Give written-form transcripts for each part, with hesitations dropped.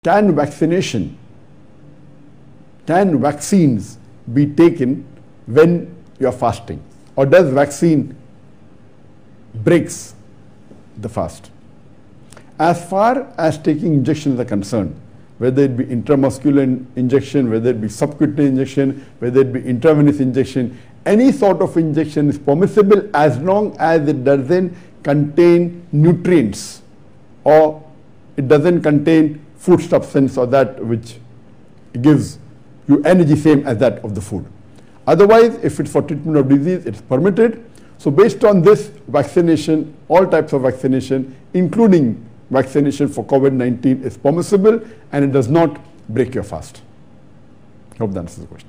can vaccines be taken when you are fasting, or does vaccine breaks the fast? As far as taking injections are concerned, whether it be intramuscular injection, whether it be subcutaneous injection, whether it be intravenous injection, any sort of injection is permissible as long as it doesn't contain nutrients or it doesn't contain food substance or that which gives you energy same as that of the food. Otherwise, if it's for treatment of disease, it's permitted. So based on this, vaccination, all types of vaccination, including vaccination for COVID-19, is permissible and it does not break your fast. Hope that answers the question.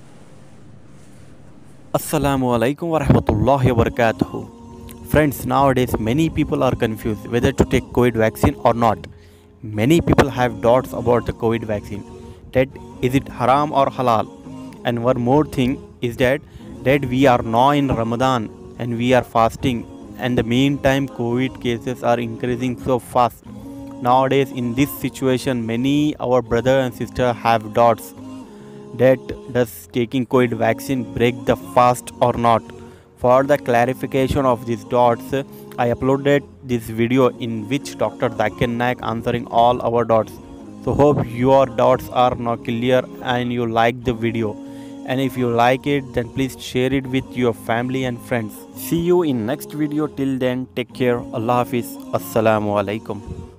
Assalamu alaikum wa rahmatullahi wa barakatuhu. Friends, nowadays many people are confused whether to take COVID vaccine or not. Many people have doubts about the COVID vaccine, that is it haram or halal. And one more thing is that we are now in Ramadan and we are fasting, and the meantime COVID cases are increasing so fast. Nowadays in this situation, many our brother and sister have doubts that does taking COVID vaccine break the fast or not. For the clarification of these doubts, I uploaded this video in which Dr. Zakir Naik answering all our doubts. So hope your doubts are now clear and you like the video. And if you like it, then please share it with your family and friends. See you in next video. Till then, take care. Allah Hafiz. Assalamu alaikum.